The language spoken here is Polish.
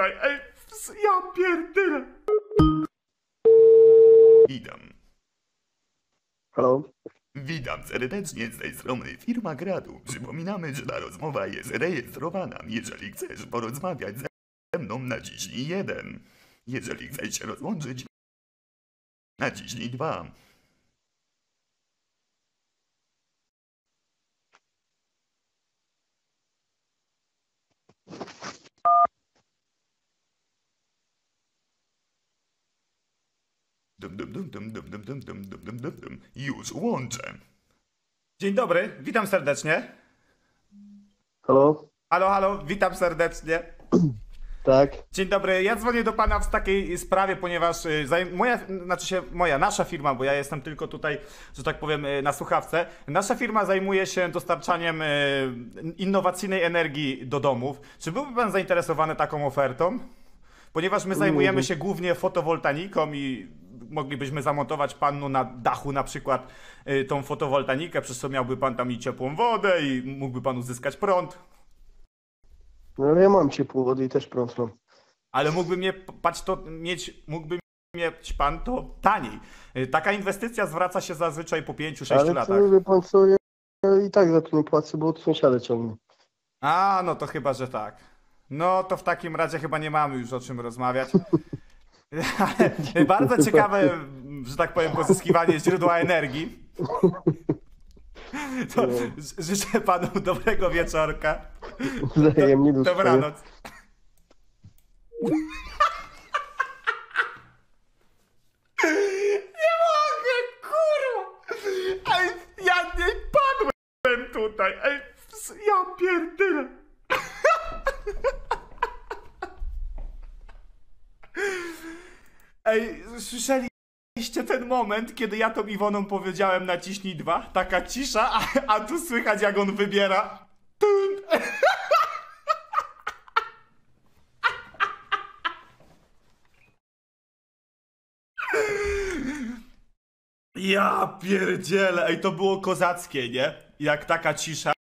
tutaj, ej, ja pierdolę. Witam. Halo? Witam serdecznie z tej strony firma Gradu. Przypominamy, że ta rozmowa jest rejestrowana. Jeżeli chcesz porozmawiać ze mną, naciśnij 1. Jeżeli chcesz się rozłączyć, naciśnij 2. Już łączę. Dzień dobry, witam serdecznie. Halo? Halo, halo, witam serdecznie. Tak? Dzień dobry, ja dzwonię do pana w takiej sprawie, ponieważ nasza firma, bo ja jestem tylko tutaj, że tak powiem, na słuchawce. Nasza firma zajmuje się dostarczaniem innowacyjnej energii do domów. Czy byłby pan zainteresowany taką ofertą? Ponieważ my zajmujemy się głównie fotowoltaiką i moglibyśmy zamontować panu na dachu na przykład tą fotowoltaikę, przez co miałby pan tam i ciepłą wodę i mógłby pan uzyskać prąd. No ja mam ciepłą wodę i też prąd mam. Ale mógłby mieć pan to taniej. Taka inwestycja zwraca się zazwyczaj po 5-6 Ale latach. co, wie pan co, ja i tak za to nie płacę, bo od sąsiada ciągnie. A, no to chyba, że tak. No to w takim razie chyba nie mamy już o czym rozmawiać. Ale bardzo ciekawe, że tak powiem, pozyskiwanie źródła energii. To życzę panu dobrego wieczorka. Wzajemnie do Dobranoc. Nie mogę, kurwa! Ej, ja nie padłem tutaj! Ej, ja pierdolę! Ej, słyszeliście ten moment, kiedy ja tą Iwoną powiedziałem naciśnij 2? Taka cisza, a tu słychać jak on wybiera. Ja pierdzielę, ej, to było kozackie, nie? Jak taka cisza.